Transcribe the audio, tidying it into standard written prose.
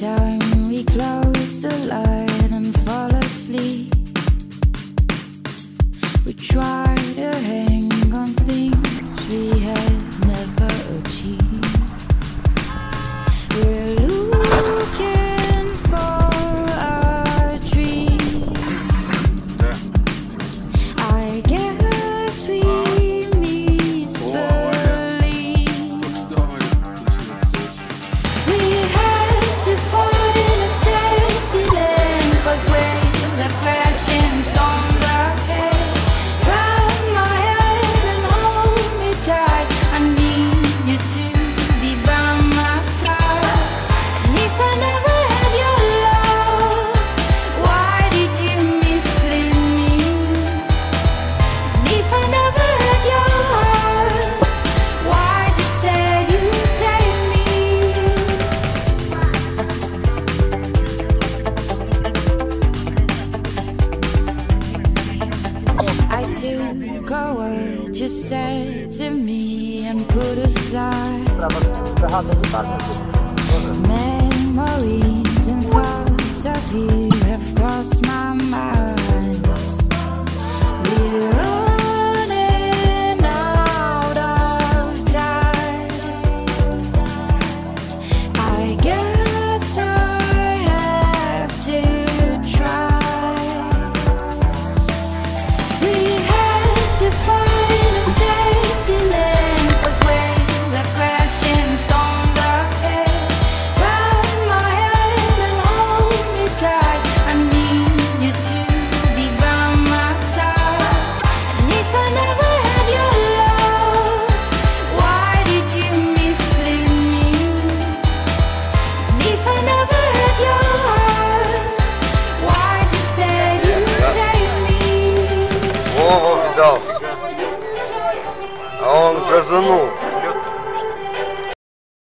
time we close the light and fall asleep, we try to hang on things we had never achieved. We're looking for a dream. I guess we misbelieve. We have to find a safety land, 'cause waves are crashing, storms are ahead. Grab my hand and hold me tight. I need you to be by my side. And if I never had your love, why did you mislead me? And if I never had your heart, why'd you say you'd take me? I took a word you said to me and put aside memories and thoughts of you have crossed my mind. We're running out of time. I guess I have to try. We have to find a safety land, 'cause waves are crashing, storms are ahead. Grab my hand and hold me tight. I need you to be by my side. And if I never had your love, why did you mislead me? And if I never had your heart, why'd you say you'd take me? Вова видал, а он газанул.